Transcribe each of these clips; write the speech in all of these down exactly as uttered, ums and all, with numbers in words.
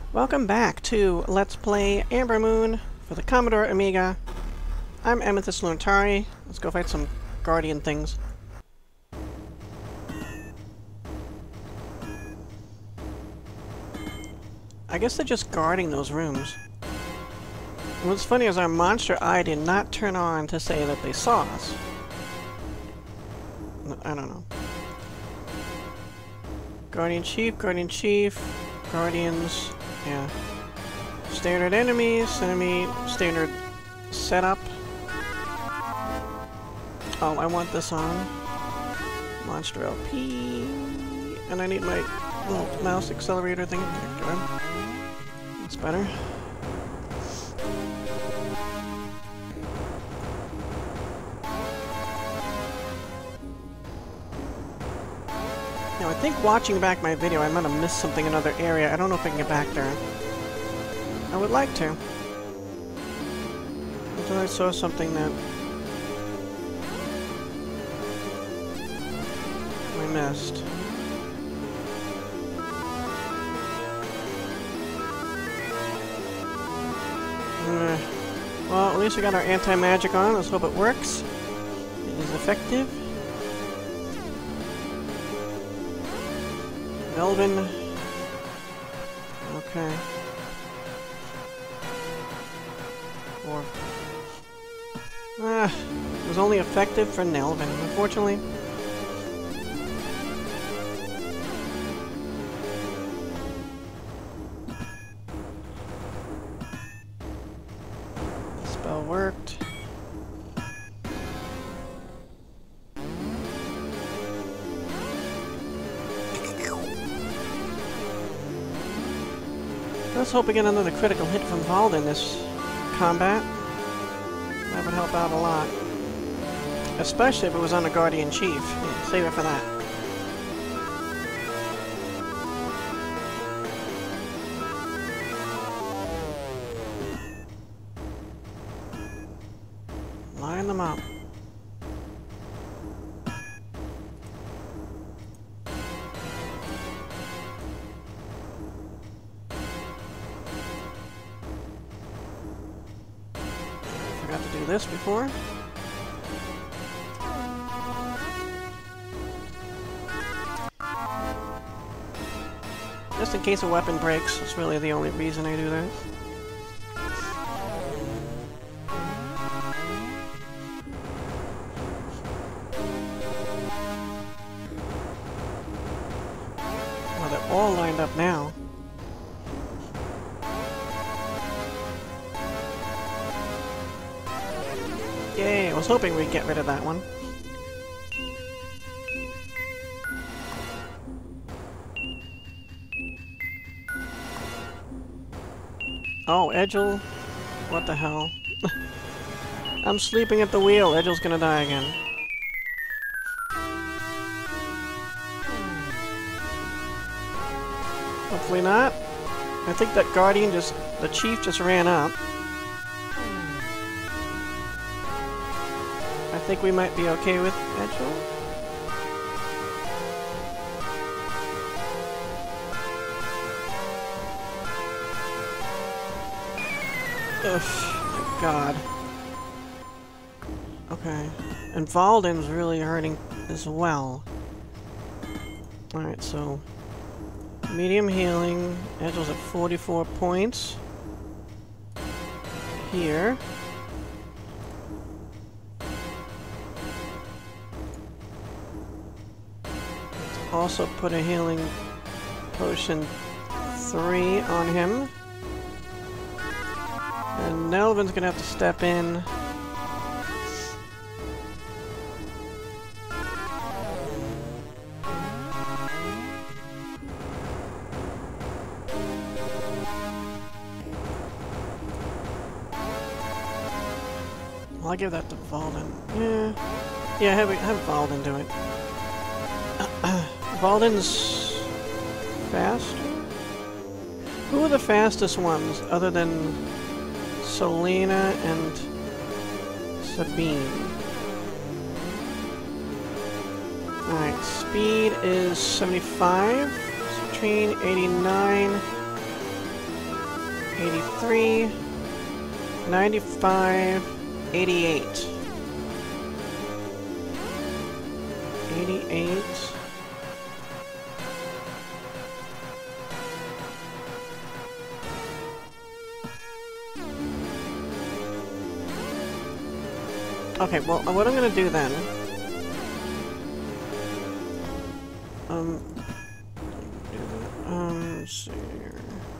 Welcome back to Let's Play Amber Moon for the Commodore Amiga. I'm Amethyst Lunitari. Let's go fight some Guardian things. I guess they're just guarding those rooms. And what's funny is our monster eye did not turn on to say that they saw us. I don't know. Guardian Chief, Guardian Chief, Guardians, yeah. Standard enemies, enemy, standard setup. Oh, I want this on. Monster L P. And I need my little mouse accelerator thing. That's better. Now, I think watching back my video, I might have missed something in another area. I don't know if I can get back there. I would like to. Until I saw something that we missed. Uh, well, at least we got our anti-magic on. Let's hope it works. It is effective. Nelvin. Okay. Four. Ah, it was only effective for Nelvin, unfortunately. The spell worked. Let's hope we get another critical hit from Vald in this combat. That would help out a lot. Especially if it was on a Guardian Chief. Yeah, save it for that. Line them up. Forgot to do this before. Just in case a weapon breaks, that's really the only reason I do that. Well, they're all lined up now. Yay, I was hoping we'd get rid of that one. Oh, Edgel. What the hell? I'm sleeping at the wheel. Edgel's gonna die again. Hopefully not. I think that Guardian just... the Chief just ran up. I think we might be okay with Edgel. Ugh, my god. Okay. And Valden's really hurting as well. Alright, so... medium healing. Edgel's at forty-four points. Here. Also put a healing potion three on him. And Nelvin's gonna have to step in. Well, I'll give that to Valden. Yeah, yeah, have, have Valden do it. Valden's faster? Who are the fastest ones other than Selena and Sabine? Alright, speed is seventy-five, Citrine eighty-nine, eighty-three, ninety-five, eighty-eight. eighty-eight. Okay, well, what I'm gonna do then... Um... Um, let's see here...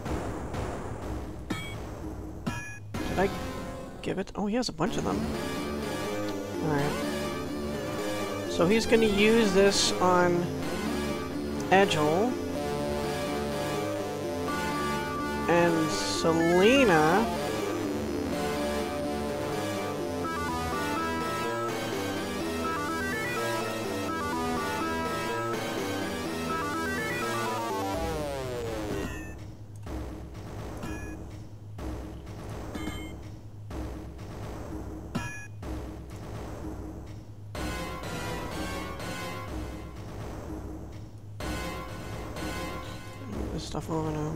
Did I give it? Oh, he has a bunch of them. Alright. So he's gonna use this on Egil. And Selena... Stuff over now.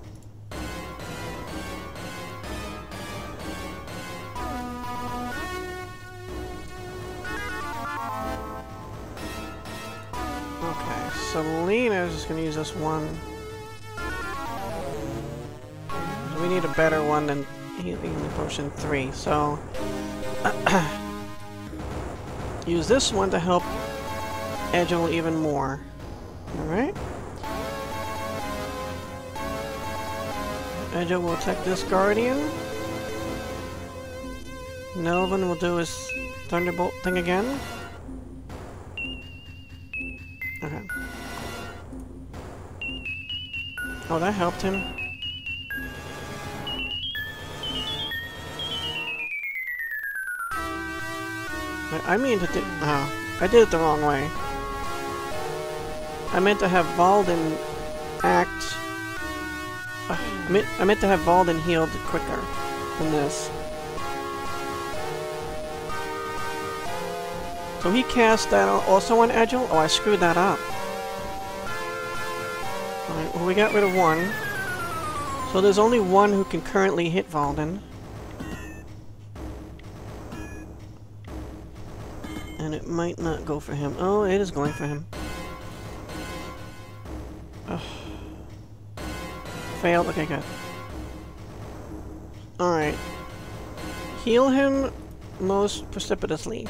Okay, Selena's just gonna use this one. So we need a better one than Healing Potion three, so use this one to help Egil even more. Alright? Egil will attack this Guardian. Nelvin will do his Thunderbolt thing again. Okay. Oh, that helped him. I mean to do... Oh, I did it the wrong way. I meant to have Valden act... Uh, I, meant, I meant to have Valden healed quicker than this. So he cast that also on Egil? Oh, I screwed that up. Alright, well we got rid of one. So there's only one who can currently hit Valden. And it might not go for him. Oh, it is going for him. Ugh. Failed? Okay, good. Alright. Heal him most precipitously.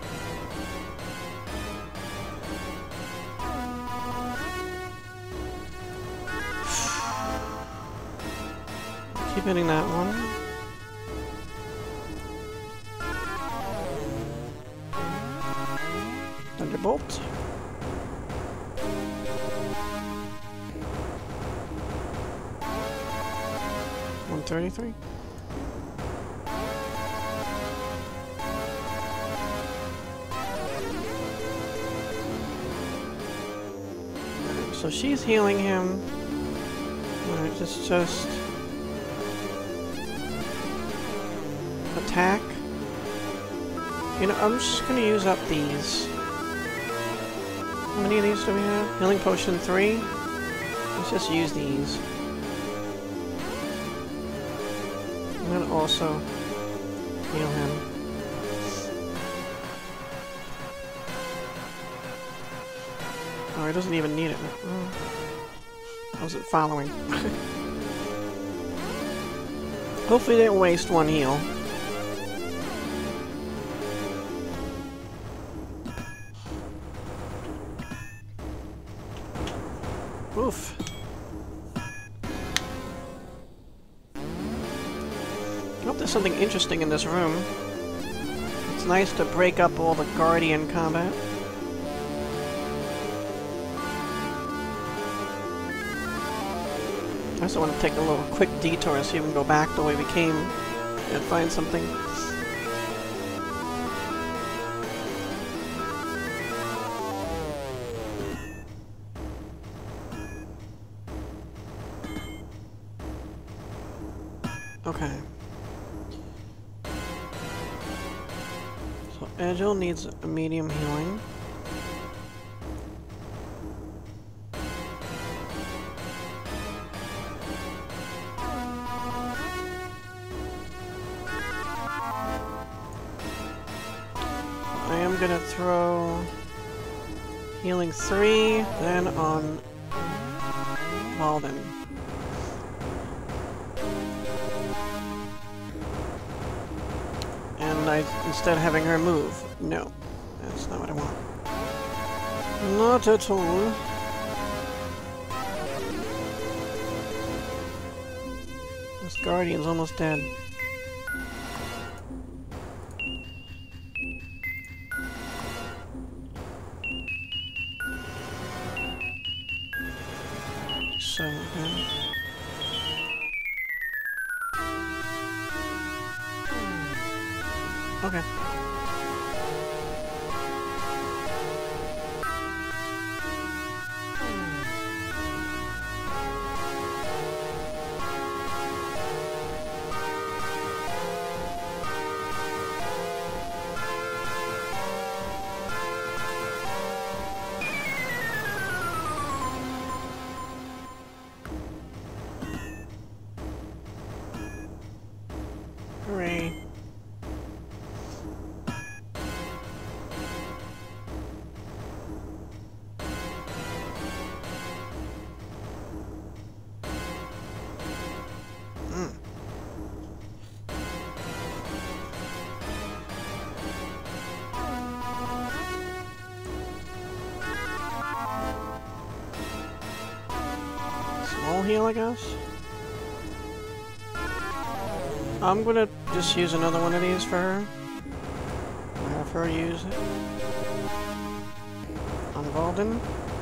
Keep hitting that one. Thunderbolt. one thirty-three. So she's healing him. Alright, just just attack. You know, I'm just gonna use up these. How many of these do we have? Healing Potion three? Let's just use these. I'm gonna also heal him. Oh, he doesn't even need it. Oh. I wasn't following. Hopefully they didn't waste one heal. Oof. I hope there's something interesting in this room. It's nice to break up all the Guardian combat. I also want to take a little quick detour so you can go back the way we came and find something. Okay. So Egil needs a medium healing. gonna throw healing three, then on Malden. And I, instead of having her move. No, that's not what I want. Not at all. This Guardian's almost dead. So, okay. Okay. Hooray. Mm. Small heal, I guess? I'm gonna just use another one of these for her. I'll have her use it. On Valden.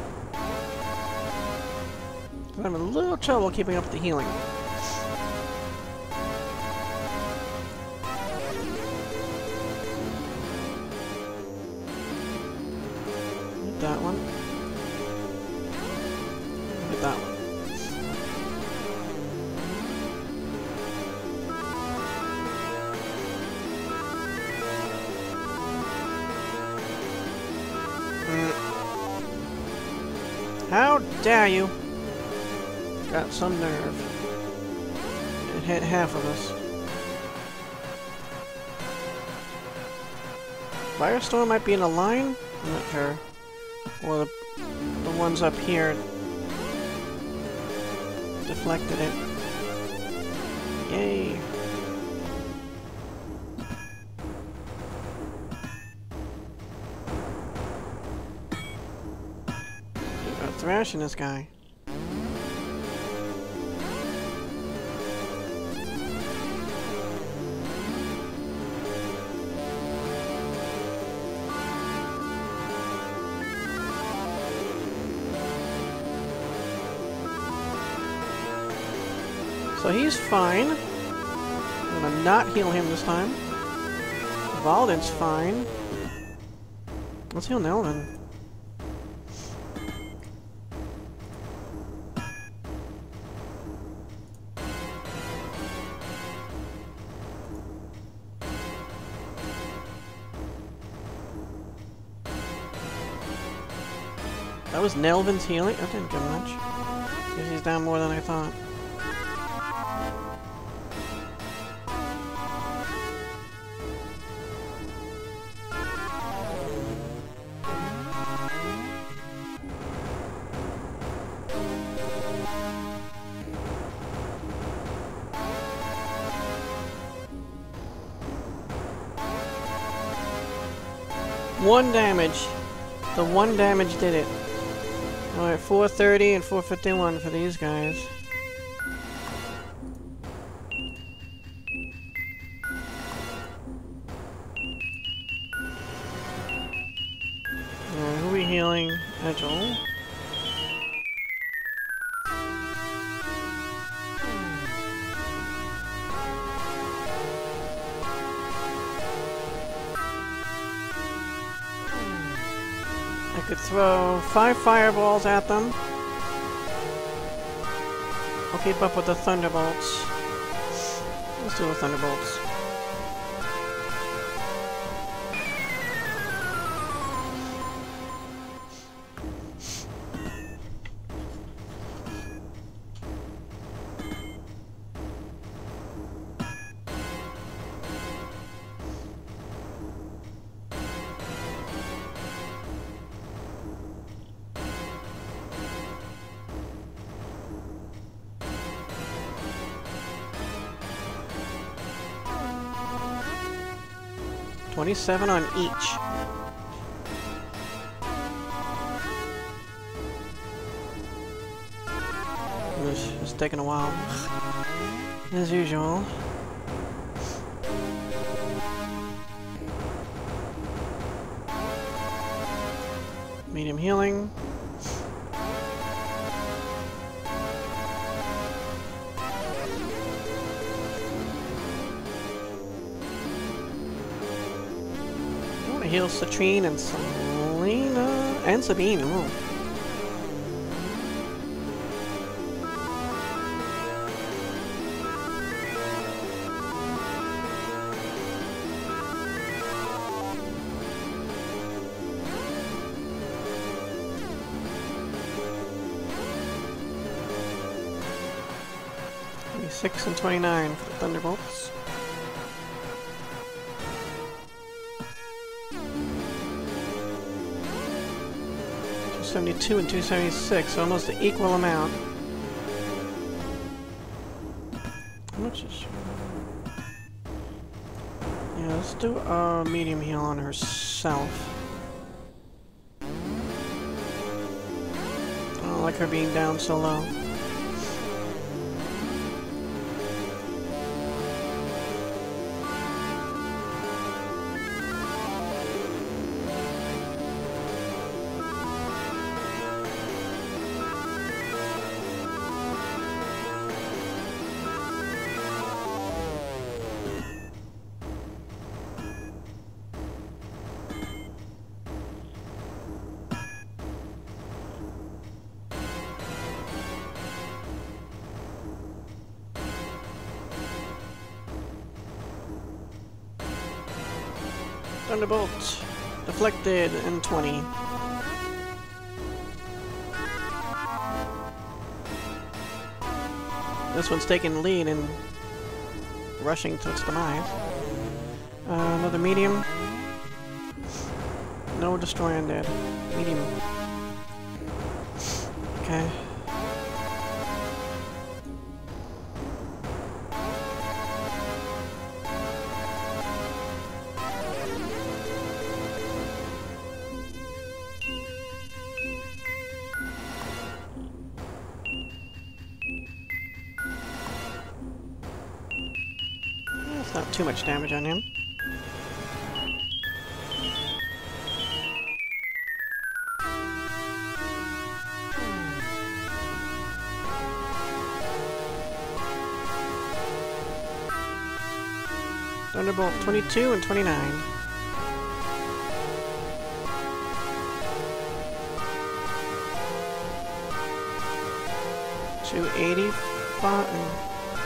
I'm having a little trouble keeping up the healing. Hit that one. Hit that one. How dare you! Got some nerve. It hit half of us. Firestorm might be in a line? I'm not sure. Or the, the ones up here deflected it. Yay! Thrashing this guy. So he's fine. I'm gonna not heal him this time. Valden's fine. Let's heal Nelvin. That was Nelvin's healing? That didn't get much. Guess he's down more than I thought. One damage. The one damage did it. Alright, four thirty and four fifty-one for these guys. Alright, who are we healing? Edgel. I could throw five fireballs at them. I'll keep up with the thunderbolts. Let's do the thunderbolts. twenty-seven on each. It's, it's taking a while. As usual. Medium healing. I want to heal Citrine and Selena and Sabine. Ooh. six and twenty-nine for the Thunderbolts. two seventy-two and two seventy-six, so almost the equal amount. How much is she? Yeah, let's do a medium heal on herself. I don't like her being down so low. Thunderbolt. Deflected in twenty. This one's taking the lead and rushing to its demise. Uh, another medium. No destroy undead. Medium. Okay. Not too much damage on him. Thunderbolt twenty-two and twenty-nine. two eighty-five.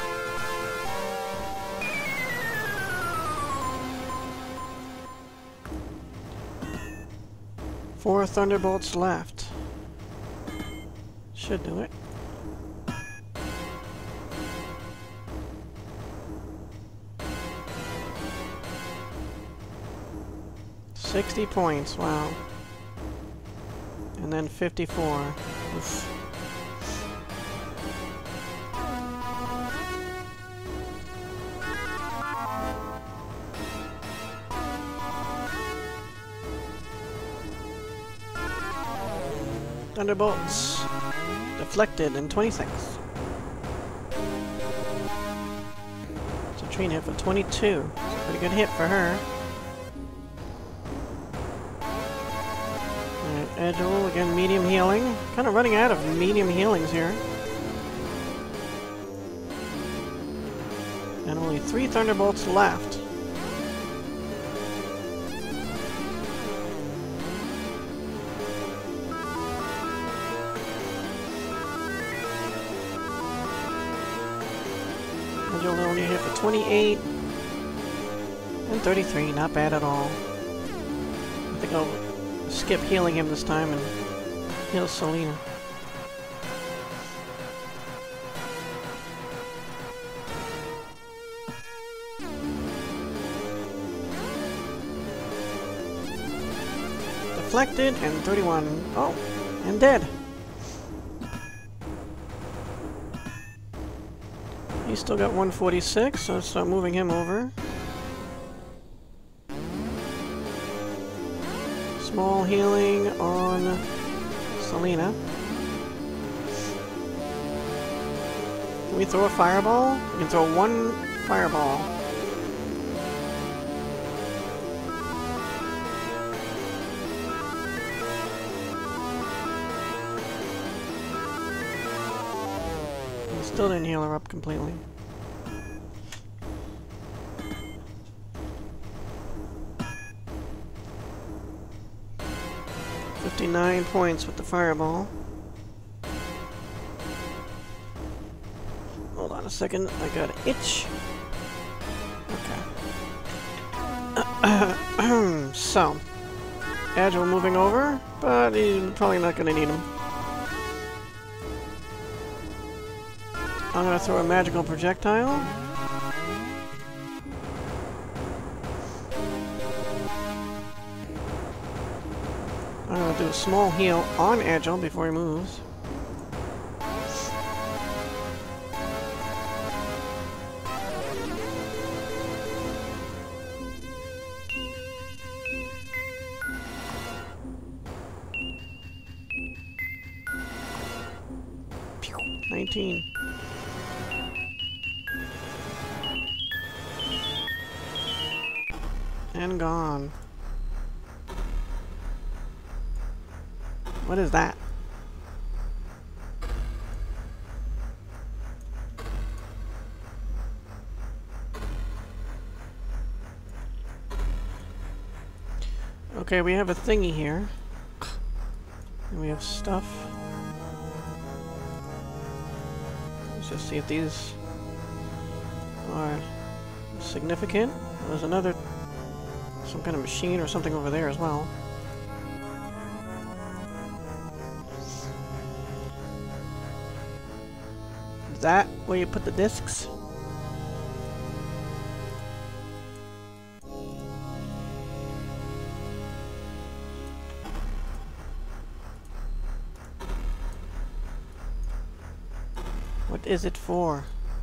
Four Thunderbolts left. Should do it. Sixty points, wow. And then fifty-four. Oof. Thunderbolts. Deflected in twenty-six. Citrine hit for twenty-two. Pretty good hit for her. Alright, Edgel, again medium healing. Kind of running out of medium healings here. And only three Thunderbolts left. Edgel only hit for twenty-eight. And thirty-three, not bad at all. I think I'll skip healing him this time and heal Selena. Deflected and thirty-one. Oh, and dead. He's still got one forty-six, so let's start moving him over. small healing on Selena. Can we throw a fireball? We can throw one fireball. We still didn't heal her up completely. fifty-nine points with the fireball. Hold on a second, I got an itch. Okay. So, Agile moving over, but he's probably not going to need him. I'm going to throw a magical projectile. I'm going to do a small heal on Agile before he moves. nineteen. And gone. What is that? Okay, we have a thingy here. And we have stuff. Let's just see if these are significant. There's another, some kind of machine or something over there as well. Is that where you put the discs? What is it for?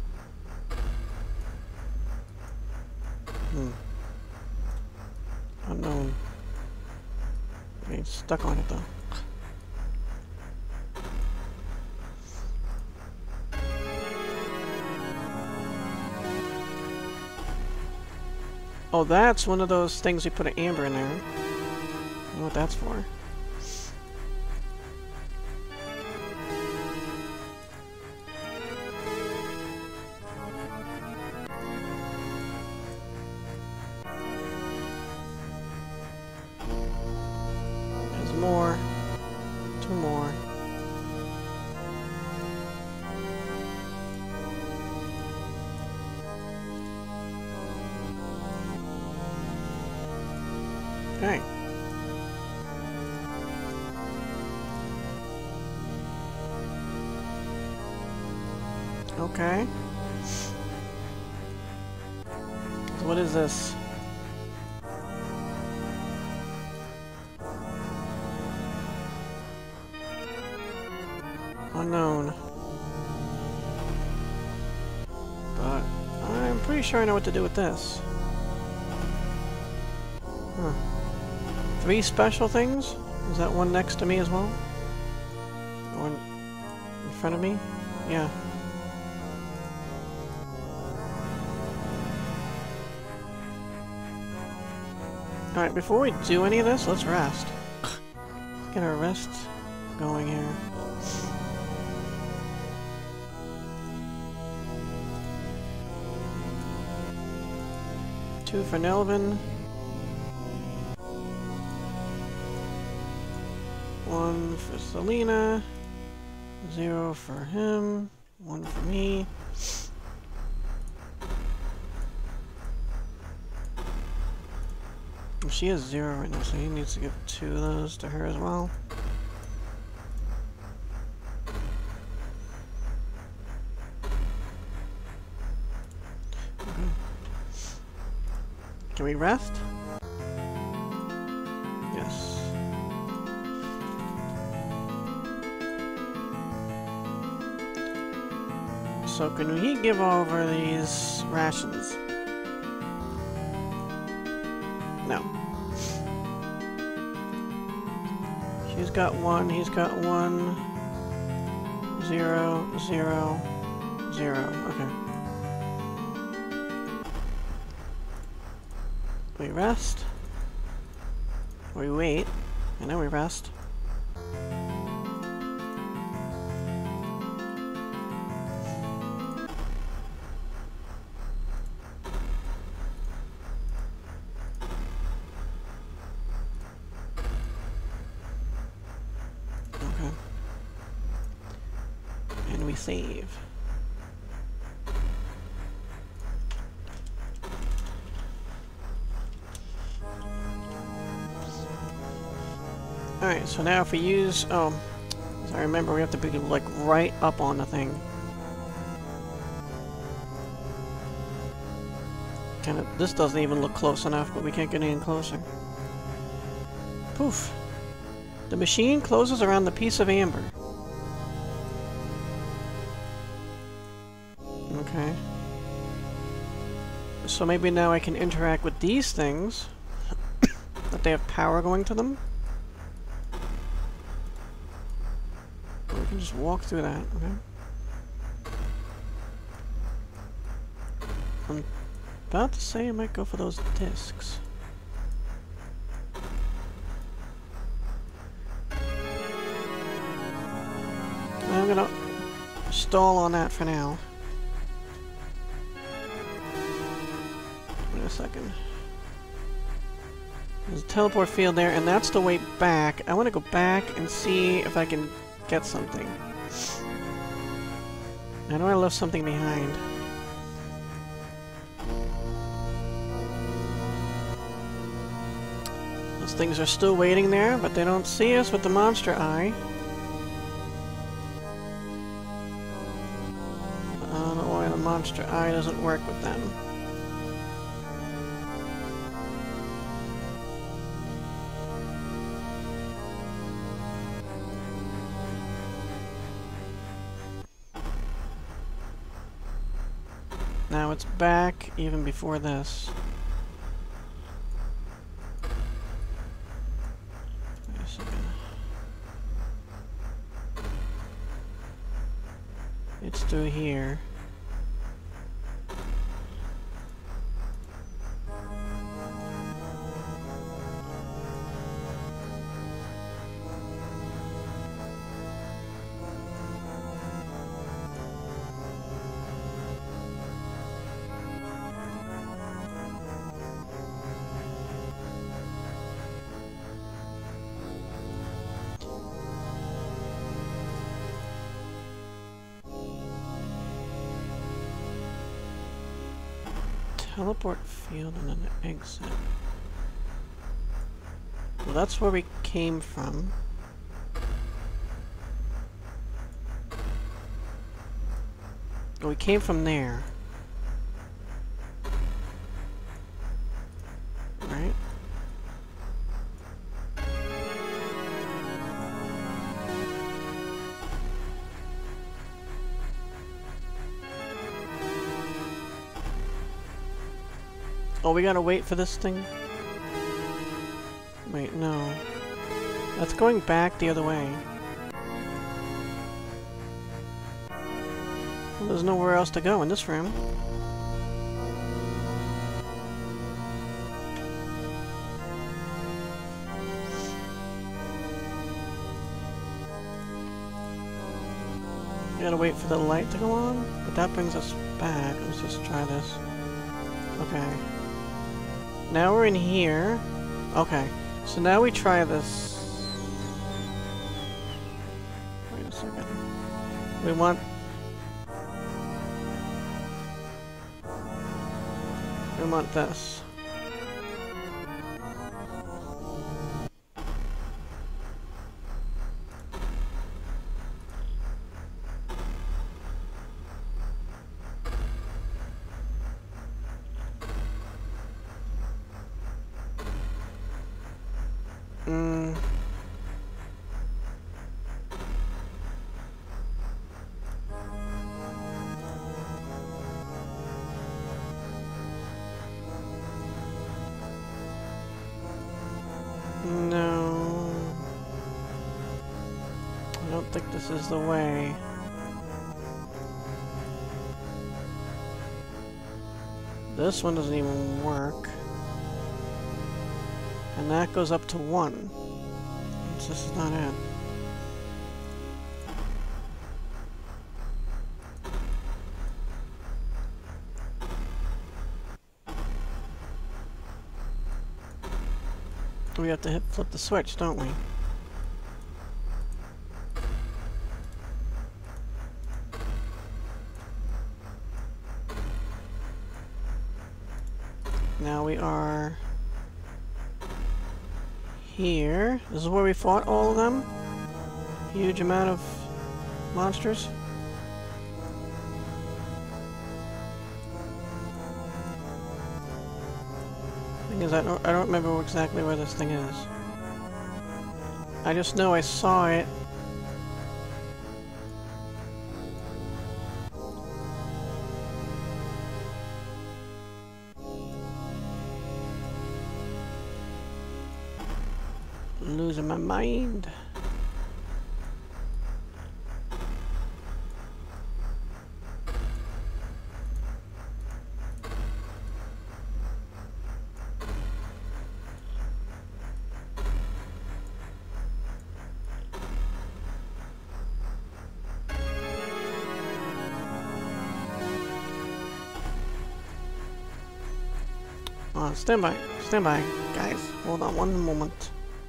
Hmm. Unknown. Okay, stuck on it though. Oh, that's one of those things you put an amber in there. I don't know what that's for. There's more. Two more. Okay. Okay. So what is this? Unknown. But I'm pretty sure I know what to do with this. Huh. Three special things? Is that one next to me as well? One in front of me? Yeah. Alright, before we do any of this, let's rest. Let's get our rest going here. Two for Nelvin. One for Selena, zero for him, one for me. Well, she has zero right now, so he needs to give two of those to her as well. Okay. Can we rest? Yes. So can we give over these rations? No. got one, he's got one. Zero, zero, zero. Okay. We rest. We wait. And then we rest. Okay. And we save. Alright, so now if we use... Oh, so I remember we have to be, like, right up on the thing. Kind of, this doesn't even look close enough, but we can't get any closer. Poof. The machine closes around the piece of amber. Okay. So maybe now I can interact with these things. That they have power going to them. We can just walk through that, okay? I'm about to say I might go for those discs. I'm gonna stall on that for now. Wait a second. There's a teleport field there, and that's the way back. I want to go back and see if I can get something. I know I left something behind. Those things are still waiting there, but they don't see us with the monster eye. I don't know why the monster eye doesn't work with them. Now it's back even before this. Wait a second. It's through here. Teleport field and an exit. Well, that's where we came from. Well, we came from there. Right? Oh, we gotta wait for this thing? Wait, no. That's going back the other way. Well, there's nowhere else to go in this room. We gotta wait for the light to go on, but that brings us back. Let's just try this. Okay. Now we're in here. Okay. So now we try this. Wait a second. We want... We want this. Mm. don't think this is the way. This one doesn't even work. And that goes up to one. So this is not it. We have to hit flip the switch, don't we? Now we are here. This is where we fought all of them. Huge amount of monsters. Thing is, I don't, I don't remember exactly where this thing is. I just know I saw it. Losing my mind. Uh, stand by, stand by, guys. Hold on one moment.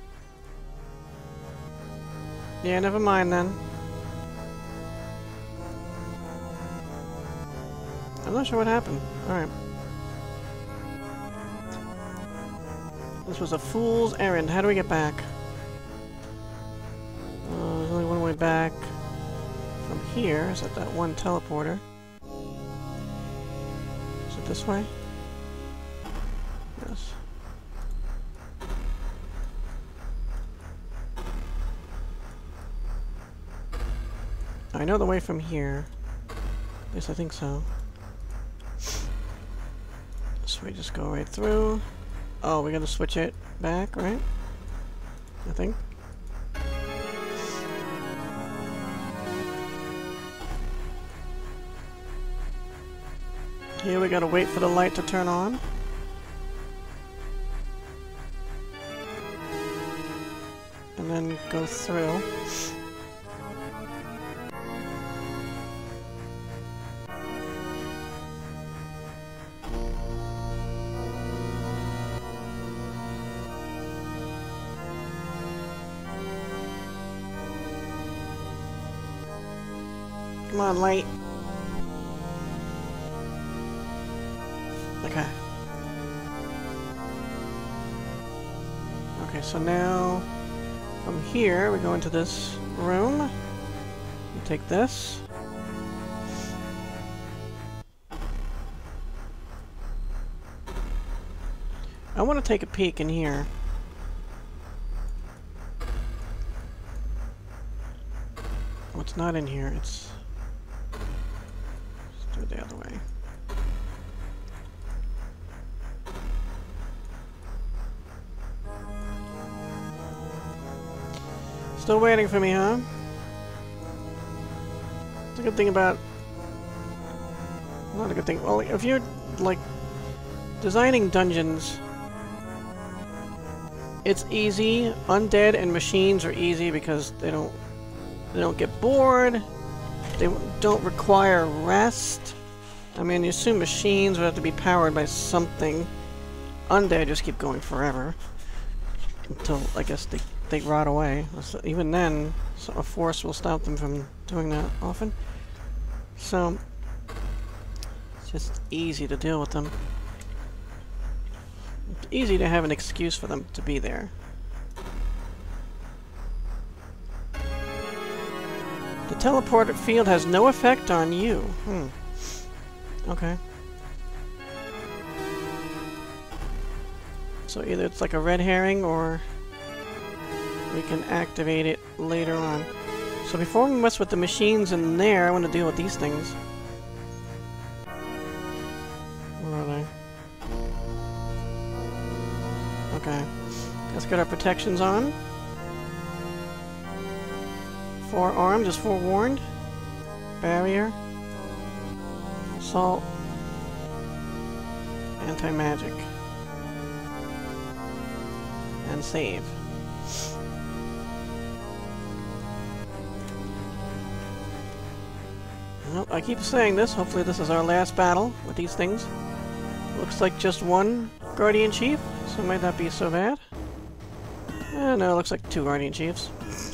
Yeah, never mind then. I'm not sure what happened. Alright. This was a fool's errand. How do we get back? Uh, there's only one way back from here. Is that that one teleporter? Is it this way? Yes. I know the way from here. At least I think so. So we just go right through. Oh, we gotta switch it back, right? I think. Here we gotta wait for the light to turn on. And then go through. Come on, light. Okay. Okay, so now from here we go into this room. We take this. I want to take a peek in here. Oh, it's not in here. It's Let's do it the other way. Still waiting for me, huh? It's a good thing about... Not a good thing. Well, if you're, like, designing dungeons, it's easy. Undead and machines are easy because they don't... They don't get bored. They don't require rest. I mean, you assume machines would have to be powered by something. Undead just keep going forever. Until, I guess, they, they rot away. So even then, so a force will stop them from doing that often. So, it's just easy to deal with them. It's easy to have an excuse for them to be there. The teleport field has no effect on you. Hmm. Okay. So either it's like a red herring or we can activate it later on. So before we mess with the machines in there, I want to deal with these things. Where are they? Okay. Let's get our protections on. Forearmed is forewarned. Barrier. Assault. Anti-magic. And save. Well, I keep saying this. Hopefully this is our last battle with these things. Looks like just one Guardian Chief, so it might not be so bad. Eh, no, it looks like two Guardian Chiefs.